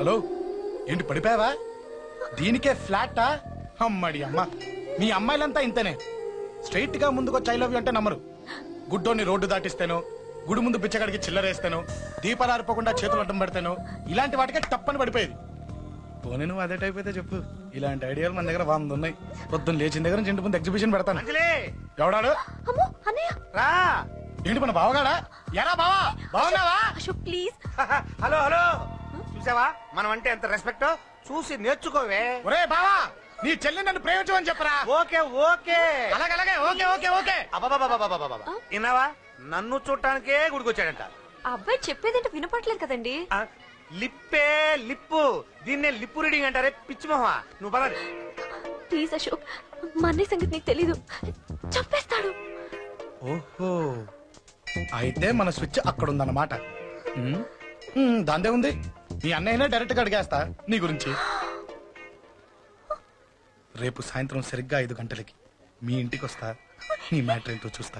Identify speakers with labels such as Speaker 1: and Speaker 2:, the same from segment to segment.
Speaker 1: Hello, ఏంటి పడిపోయావా? దీనికే ఫ్లాటా? అమ్మడి అమ్మ, మీ అమ్మాయిలంతా ఇంతనే. స్ట్రైట్ గా ముందుకొచ్చి ఐ లవ్ యూ అంటే నమ్మరు. గుడ్డోని రోడ్డు దాటిస్తాను, గుడి ముందు బిచ్చగాడికి చిల్లరేస్తాను, దీపాలు ఆరిపోకుండా చేతులు అడ్డం పెడతాను, ఇలాంటి వాటికే తప్పని పడిపోయేది. పోనీ నువ్వు అదే టైప్ అయితే చెప్పు, ఇలాంటి ఐడియాలు మన దగ్గర 100 ఉన్నాయి. పొద్దున్న లేచిన దగ్గర ఇంటి ముందు ఎగ్జిబిషన్ పెడతాను. ఎవడాడు? రా. ఏంటి మన బావగాడా? ఎరా బావా, బావున్నావా?
Speaker 2: ప్లీజ్.
Speaker 3: హలో హలో, చూసావా మనం అంటే ఎంత రెస్పెక్ట్? చూసి నేర్చుకోవే.
Speaker 1: ఒరే బావా, నీ చెల్లి నన్ను ప్రేమించమని చెప్పరా.
Speaker 3: ఓకే ఓకే,
Speaker 1: అలాగే ఓకే ఓకే ఓకే.
Speaker 3: విన్నావా, నన్ను చూడటానికే గుడికొచ్చాడంట.
Speaker 2: అబ్బాయి చెప్పేదంటే వినపట్లేదు కదండి.
Speaker 3: లిప్పే లిప్పు, దీన్నే లిప్పు రీడింగ్ అంటారే పిచ్చి మొహమా. నువ్వు పదండి
Speaker 2: ప్లీజ్ అశోక్, మా అన్నయ్య సంగతి నీకు తెలీదు, చంపేస్తాడు.
Speaker 1: ఓహో, అయితే మన స్విచ్ అక్కడ ఉందన్నమాట. దాందే ఉంది, మీ అన్నయ్యనే డైరెక్ట్ గా అడిగేస్తా నీ గురించి. రేపు సాయంత్రం సరిగ్గా 5 గంటలకి మీ ఇంటికి వస్తా, నీ మ్యాటర్ ఏంటో చూస్తా.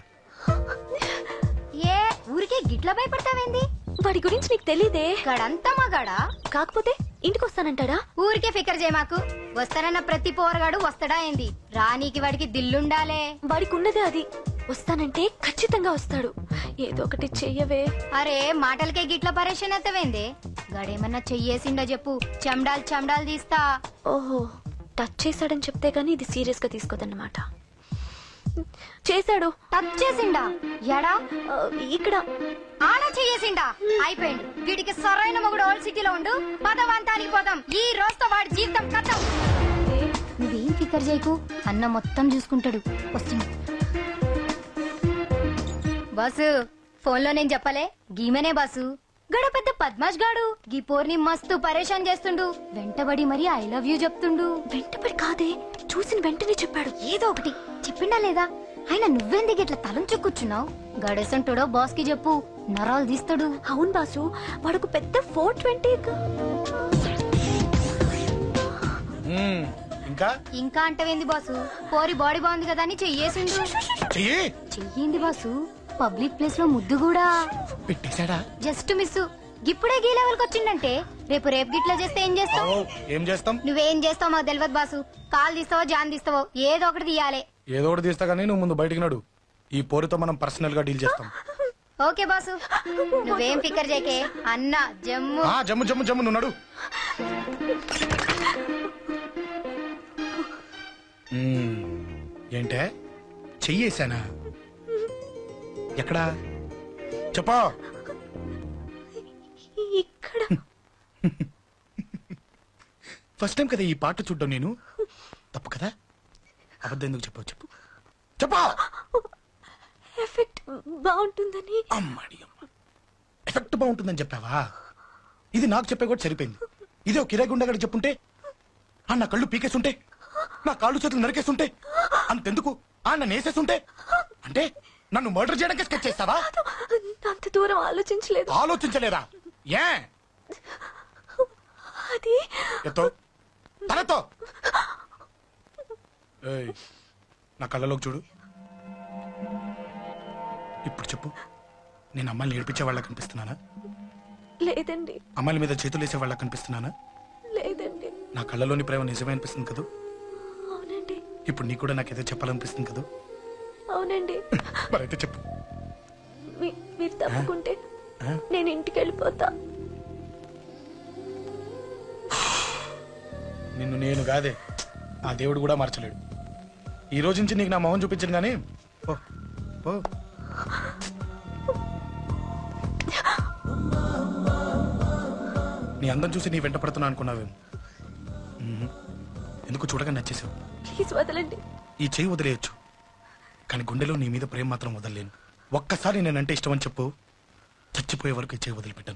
Speaker 4: ఏ ఊరికే గిట్ల భయపడతావేంది?
Speaker 2: వాడి గురించి నీకు తెలీదే.
Speaker 4: గడంతా మగాడా,
Speaker 2: కాకపోతే ఇంటికి వస్తానంటాడా?
Speaker 4: ఊరికే ఫికర్ చేయమాకు. వస్తానన్న ప్రతి పోరగాడు వస్తాడా ఏంది? రానీకి వాడికి దిల్లుండాలే.
Speaker 2: వాడికి ఉన్నదే అది. వస్తానంటే ఖచ్చితంగా వస్తాడు. ఏదో ఒకటి చెయ్యవే.
Speaker 4: అరే మాటలకే గిట్ల పరేషన్ అవుతావేంది? గడేమన్నా చెయ్యేసిండో చెప్పు, చెమ్డాల్ చెమ్డాల్ తీస్తా.
Speaker 2: ఓహో, టచ్ చేశాడని చెప్తే గానీ ఇది సీరియస్ గా తీసుకోదన్నమాట. చేశాడు.
Speaker 4: టచ్ చేసిండా? ఎడా?
Speaker 2: ఇక్కడ.
Speaker 4: ఆడా చెయ్యేసిండా? అయిపోయింది. వీడికి సరైన మొగుడు ఓల్డ్ సిటీలో ఉండు. పదవంతానికి పోదాం. ఈ రోజుతో వాడి జీవితం కథం. నువ్వేం ఫికర్ చేయకు, అన్న మొత్తం చూసుకుంటాడు. వస్తున్నా బాసు. ఫోన్ లో నేను చెప్పలే, గీమనే బాసు. గడ పెద్ద పద్మాష్ గాడు గీ పోర్ని మస్తు పరేషాన్ చేస్తుండు. వెంటబడి మరి ఐ లవ్ యూ చెప్తుండు.
Speaker 2: వెంటబడి కాదే, చూసిన వెంటనే చెప్పాడు.
Speaker 4: ఏదో ఒకటి చెప్పిండా లేదా? ఆయన నువ్వెందుకు ఇట్లా తలంచు కూర్చున్నావు? గడేసంటుడో బాస్ కి చెప్పు, నరాలు తీస్తాడు.
Speaker 2: అవును బాసు, వాడుకు పెద్ద 420.
Speaker 1: ఇంకా
Speaker 4: ఇంకా అంటవేంది బాసు? పోరి బాడీ బాగుంది కదా అని చెయ్యేసిండు. చెయ్యింది బాసు. పబ్లిక్ ప్లేస్ లో ముద్దు కూడా
Speaker 1: పెట్టేశాడా?
Speaker 4: Just miss. ఇప్పుడే గీ లెవెల్ కి వచ్చిండంటే రేపు గిట్లా చేస్తే ఏం చేస్తావు?
Speaker 1: ఏం చేస్తాం?
Speaker 4: నువ్వేం చేస్తావు మాకు తెలియదు బాసు. కాల్ తీస్తావో జాన్ తీస్తావో ఏదో ఒకటి తీయాలి.
Speaker 1: ఏదో ఒకటి తీస్తా గానీ నువ్వు ముందు బయటికి నడు. ఈ పోరుతో మనం పర్సనల్ గా డీల్ చేస్తాం.
Speaker 4: ఓకే బాసు, నువ్వేం ఫికర్ చేయకే. అన్న జమ్ము
Speaker 1: జమ్ము జమ్ము జమ్ము, నువ్వు నడు. ఏంటే చెయ్యేశానా? ఎక్కడా చెప్పా?
Speaker 2: ఇక్కడ.
Speaker 1: ఫస్ట్ టైం కదా ఈ పాట చూడ్డం నేను. తప్పు కదా? అబద్ధం ఎందుకు చెప్పావు? చెప్పు చెప్పా.
Speaker 2: ఎఫెక్ట్ బాగుంటుందని.
Speaker 1: అమ్మాడి అమ్మ, ఎఫెక్ట్ బాగుంటుందని చెప్పావా? ఇది నాకు చెప్పే కూడా సరిపోయింది. ఇదే ఒక కిరాయి గుండెగాడికి చెప్పుంటే, నా కళ్ళు పీకేస్తుంటే, నా కాళ్ళు చేతులు నరికేస్తుంటే, అంతెందుకు నన్ను వేసేస్తుంటే, అంటే నన్ను మర్డర్ చేయడానికి స్కెచ్ చేస్తావా?
Speaker 2: అంత దూరం ఆలోచించలేదు.
Speaker 1: ఆలోచించలేదా? ఏ
Speaker 2: అది
Speaker 1: ఎత్తో తలతో నా కళ్ళలోకి చూడు. ఇప్పుడు చెప్పు, నేను అమ్మాయిని ఏడిపించే వాళ్ళ కనిపిస్తున్నానా?
Speaker 2: లేదండి.
Speaker 1: అమ్మాయిల మీద చేతులు వేసే వాళ్ళ కనిపిస్తున్నానా?
Speaker 2: లేదండి.
Speaker 1: నా కళ్ళలోని ప్రేమ నిజమే అనిపిస్తుంది కదా?
Speaker 2: అవునండి.
Speaker 1: ఇప్పుడు నీకు కూడా నాకేదో చెప్పాలనిపిస్తుంది కదా?
Speaker 2: అవునండి.
Speaker 1: మరైతే చెప్పు.
Speaker 2: మీరు తప్పుకుంటే నేను ఇంటికి వెళ్ళిపోతా.
Speaker 1: నిన్ను నేను కాదే, ఆ దేవుడు కూడా మార్చలేడు. ఈ రోజు నుంచి నీకు నా మొహం చూపించను గానీ పో పో. నీ అందం చూసి నీ వెంట పడుతున్నా అనుకున్నావేమో. ఎందుకు చూడగా నచ్చేసావు.
Speaker 2: ప్లీజ్ వదలండి.
Speaker 1: ఈ చెయ్యి వదిలేయచ్చు, కానీ గుండెలో నీ మీద ప్రేమ మాత్రం వదలలేను. ఒక్కసారి నేనంటే ఇష్టం అని చెప్పు, చచ్చిపోయే వరకు ఈ చెయ్యి వదిలిపెట్టాను.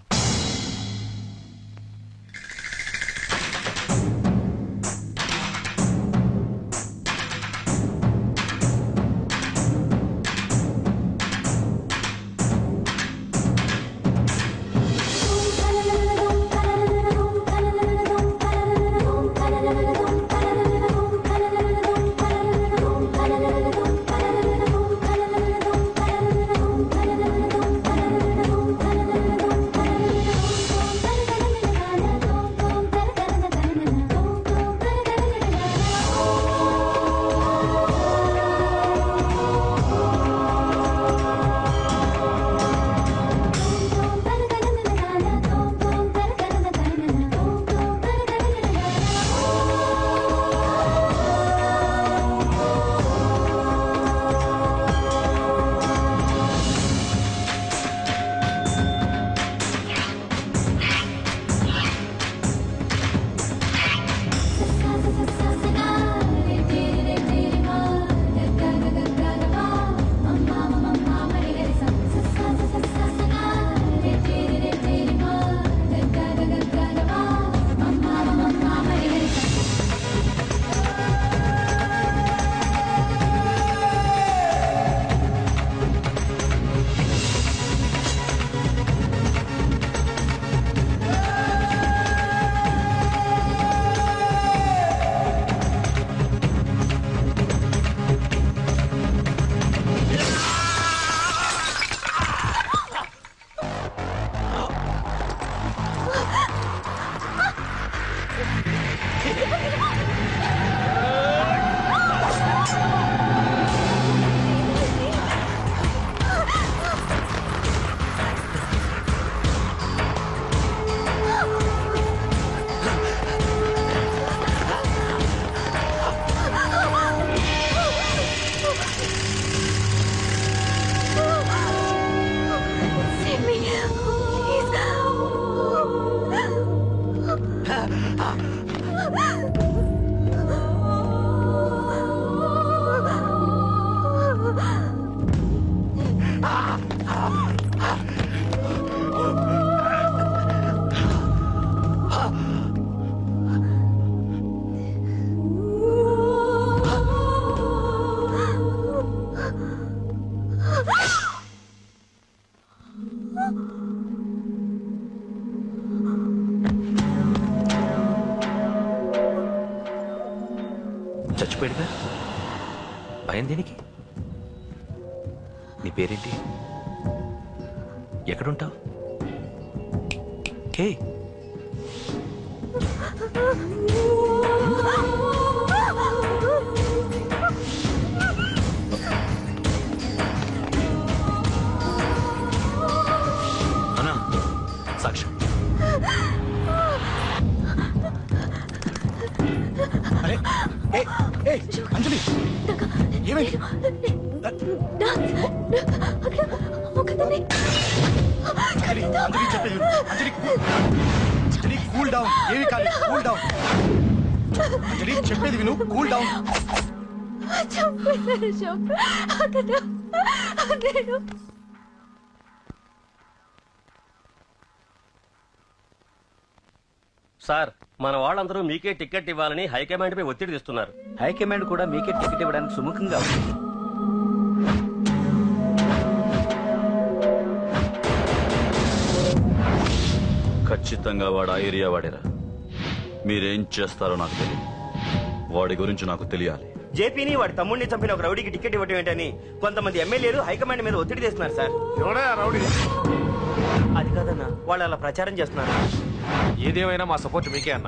Speaker 5: చచ్చిపోయాడుగా, భయం దేనికి? నీ పేరేంటి? ఎక్కడుంటావు? హే, అన్నా సాక్ష్యం.
Speaker 1: అరే అంజలి ఏమైంది? అంజలి చెప్పేది అంజలి అంజలి కూల్ డౌన్. ఏమి కాదు, కూల్ డౌన్. అంజలి చెప్పేది విను, కూల్ డౌన్.
Speaker 6: సార్, మన వాళ్ళందరూ మీకే టికెట్ ఇవ్వాలని హైకమాండ్ పై ఒత్తిడి తెస్తున్నారు.
Speaker 7: హైకమాండ్ కూడా మీకే టికెట్ ఇవ్వడానికి సుముఖంగా ఉంది.
Speaker 8: ఖచ్చితంగా వాడు ఆ ఏరియా వాడేరా. మీరేం చేస్తారో నాకు తెలియదు, వాడి గురించి నాకు తెలియాలి.
Speaker 3: జేపీని వాడి తమ్ముడిని చంపిన ఒక రౌడీకి టికెట్ ఇవ్వటం ఏంటని కొంతమంది ఎమ్మెల్యేలు హైకమాండ్ మీద ఒత్తిడి చేస్తున్నారు సార్.
Speaker 1: ఎవడా రౌడీ?
Speaker 3: అది కాదన్నా, వాళ్ళు అలా ప్రచారం చేస్తున్నారు.
Speaker 6: ఏదేమైనా మా సపోర్ట్ మీకే అన్నా.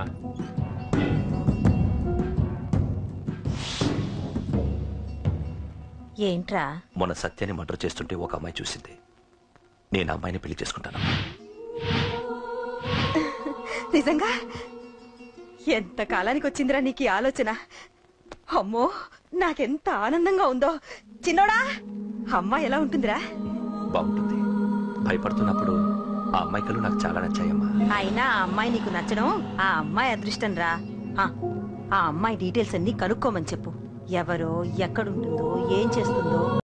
Speaker 9: ఏంట్రా?
Speaker 5: మొన్న సత్యాన్ని మర్డర్ చేస్తుంటే ఒక అమ్మాయి చూసింది. నేను అమ్మాయిని పెళ్లి చేసుకుంటాను.
Speaker 9: నిజంగా? ఎంత కాలానికి వచ్చిందిరా నీకు ఈ ఆలోచన? అమ్మో, నాకెంత ఆనందంగా ఉందో. చిన్నోడా, అమ్మాయి ఎలా ఉంటుందిరా?
Speaker 5: బాగుంటుంది. భయపడుతున్నప్పుడు ఆ అమ్మాయి కళ్ళు నాకు చాలా నచ్చాయమ్మా.
Speaker 9: అయినా ఆ అమ్మాయి నీకు నచ్చడం ఆ అమ్మాయి అదృష్టం రా. ఆ అమ్మాయి డీటెయిల్స్ అన్ని కనుక్కోమని చెప్పు. ఎవరో, ఎక్కడుంటుందో, ఏం చేస్తుందో